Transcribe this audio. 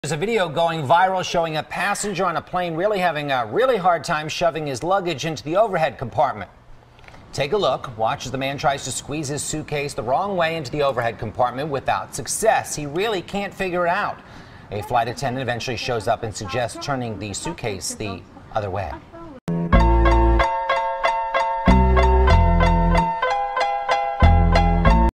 There's a video going viral showing a passenger on a plane really having a really hard time shoving his luggage into the overhead compartment. Take a look. Watch as the man tries to squeeze his suitcase the wrong way into the overhead compartment without success. He really can't figure it out. A flight attendant eventually shows up and suggests turning the suitcase the other way.